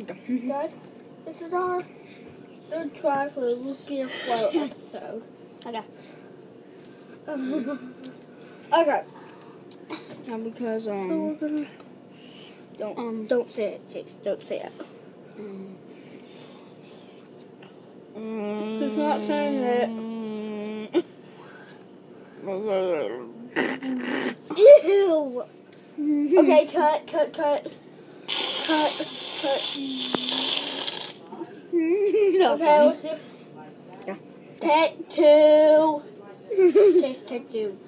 Guys, this is our third try for the Root Beer Float episode. Okay. Okay. Yeah, because So we're gonna don't say it, Chase. Don't say it. He's not saying it. Ew. Okay, cut. Okay, let's do. Yeah. Take two. Chase, take two.